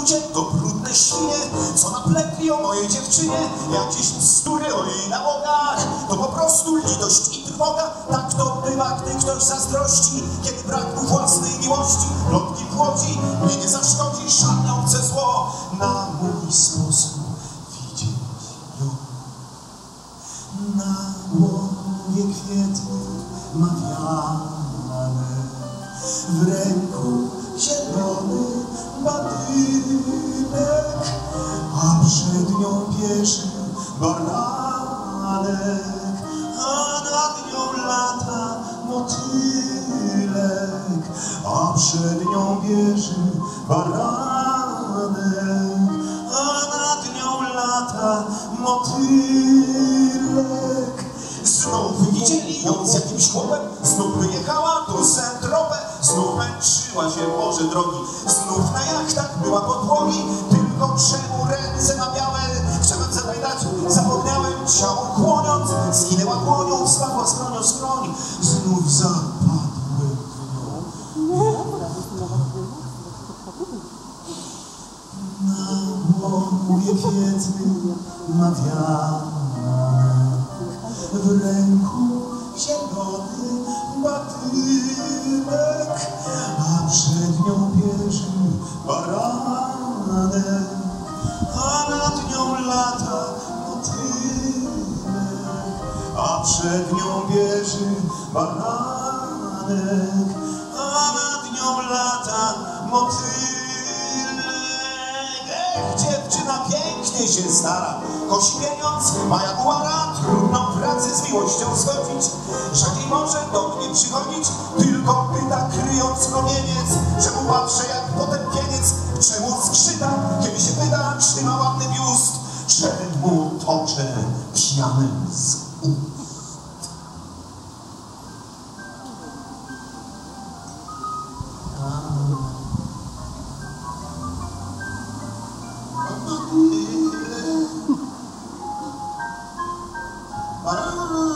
ludzie to brudne świnie, co napletli o mojej dziewczynie jakieś bzdury o jej nałogach. To po prostu litość i trwoga, tak to bywa, gdy ktoś zazdrości, kiedy brak mu własnej miłości. Plotki płodzi, mnie nie zaszkodzi, żadne obce zło na mój sposób widzieć ją. Na głowie kwiety ma wianek, w ręku zielony badynek, a przed nią bierze baranek, a nad nią lata motylek, a przed nią bierze baranek, a nad nią lata motylek. Znów widzieli ją z jakimś chłopem, znów wyjechała tu Saint-Tropez, znów męczyła się, Boże drogi, znów na jachtach była podłogi, tylko czemu ręce ma białe? Chciałem zapytać, zapomniałem, ciało kłoniąc, zginęła dłonią, spadła z bronią skroń, znów zapadłem w nią. Na głowie kwietny ma wianek, w ręku zielony badynek, a przed nią bierze baranek, a nad nią lata motylek, a przed nią bierze baranek, a nad nią lata motylek. Dziewczyna pięknie się stara, kosi pieniądz, ma jaguara, trudno pracę z miłością zgodzić. Rzadziej może do mnie przychodzić, tylko pyta, kryjąc promieniec. Czemu patrzę jak potępieniec, czemu skrzyta, kiedy się pyta, czy ma ładny biust, czemu toczę pianę z ust. Para